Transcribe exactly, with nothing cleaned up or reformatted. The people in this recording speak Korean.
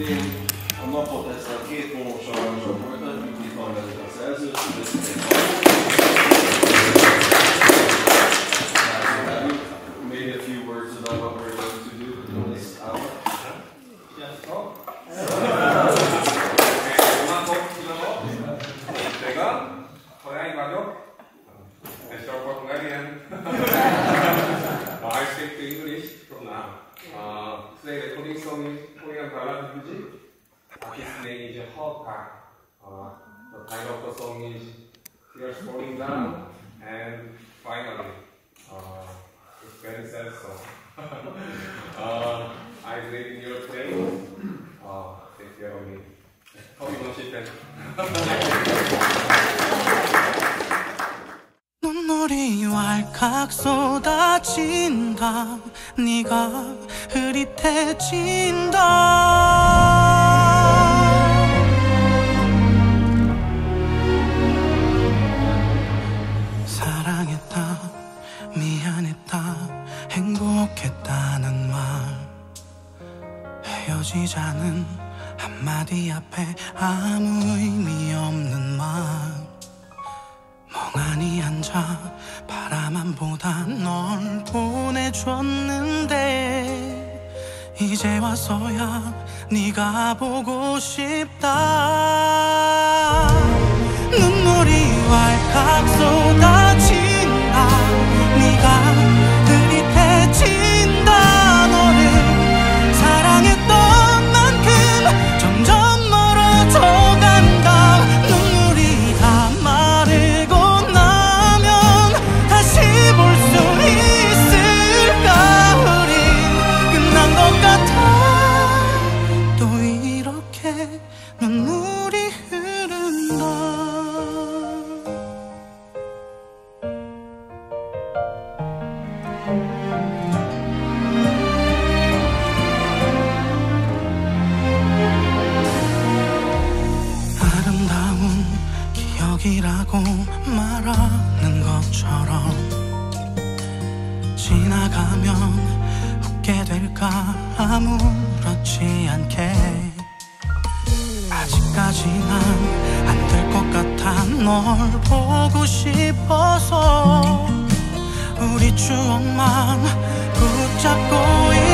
idén a napot ezzel a két vonósorral folytatjuk, itt van velük a szerződés. Maybe a few words about what we're going to do in this hour. 제가 고양이 가족 and short Hungarian. I speak to English from now. Uh, today the coding song is Korean ballad music. His name is Hot Park. Uh, the title of the song is Tears Falling Down, and finally, uh, it's very sad song. uh, I live in your place. Uh, take care of me. Hope you don't shit that. 눈물이 왈칵 쏟아진다. 네가 흐릿해진다. 사랑했다, 미안했다, 행복했다는 말, 헤어지자는 한마디 앞에 아무 의미 없는 말, 멍하니 앉아 바라만 보다 널 보내줬는데 이제 와서야 네가 보고 싶다. 눈물이 왈칵 쏟아진다. 네가 흐릿해진다. 너를 사랑했던 만큼 점점 멀어져 간다. 눈물이 다 마르고 나면 다시 볼 수 있을까. 우린 끝난 것 같아. 또 이렇게 눈물이 흐른다. 아름다운 기억이라고 말하는 것처럼 지나가면 웃게 될까. 아무렇지 않게 아직까지 난 안 될 것 같아. 널 보고 싶어서 우리 추억만 붙잡고 있